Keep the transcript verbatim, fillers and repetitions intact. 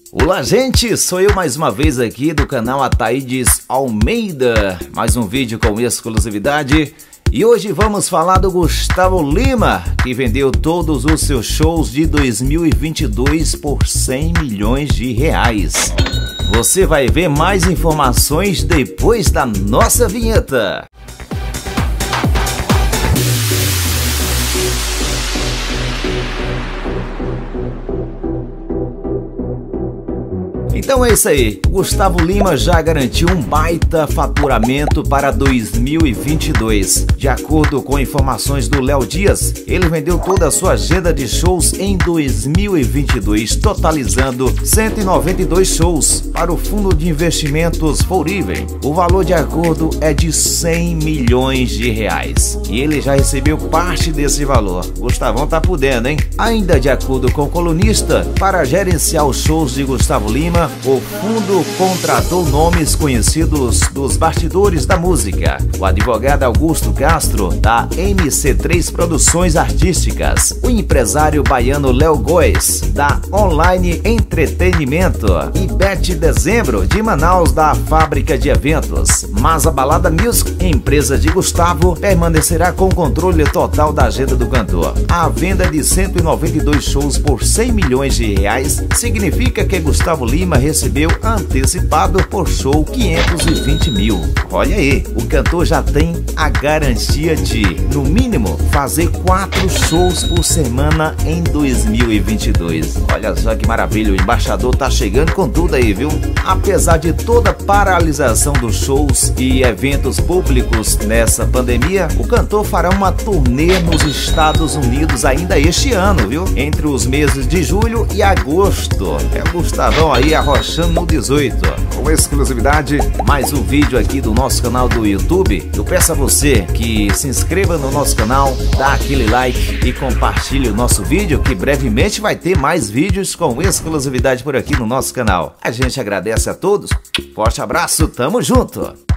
Olá, gente! Sou eu mais uma vez aqui do canal Ataídes Almeida. Mais um vídeo com exclusividade. E hoje vamos falar do Gustavo Lima, que vendeu todos os seus shows de dois mil e vinte e dois por cem milhões de reais. Você vai ver mais informações depois da nossa vinheta. Então é isso aí, Gustavo Lima já garantiu um baita faturamento para dois mil e vinte e dois. De acordo com informações do Léo Dias, ele vendeu toda a sua agenda de shows em dois mil e vinte e dois, totalizando cento e noventa e dois shows para o fundo de investimentos Forever. O valor de acordo é de cem milhões de reais e ele já recebeu parte desse valor. Gustavão tá podendo, hein? Ainda de acordo com o colunista, para gerenciar os shows de Gustavo Lima, o fundo contratou nomes conhecidos dos bastidores da música. O advogado Augusto Castro, da M C três Produções Artísticas. O empresário baiano Léo Góes, da Online Entretenimento. E Beth Dezembro, de Manaus, da Fábrica de Eventos. Mas a Balada Music, empresa de Gustavo, permanecerá com o controle total da agenda do cantor. A venda de cento e noventa e dois shows por cem milhões de reais significa que Gustavo Lima recebeu antecipado por show quinhentos e vinte mil. Olha aí, o cantor já tem a garantia de, no mínimo, fazer quatro shows por semana em dois mil e vinte e dois. Olha só que maravilha, o embaixador tá chegando com tudo aí, viu? Apesar de toda a paralisação dos shows e eventos públicos nessa pandemia, o cantor fará uma turnê nos Estados Unidos ainda este ano, viu? Entre os meses de julho e agosto. É o Gustavão aí arrochando no dezoito. Com exclusividade, mais um vídeo aqui do nosso canal do YouTube. Eu peço a você que se inscreva no nosso canal, dá aquele like e compartilhe o nosso vídeo, que brevemente vai ter mais vídeos com exclusividade por aqui no nosso canal. A gente agradece a todos, forte abraço, tamo junto!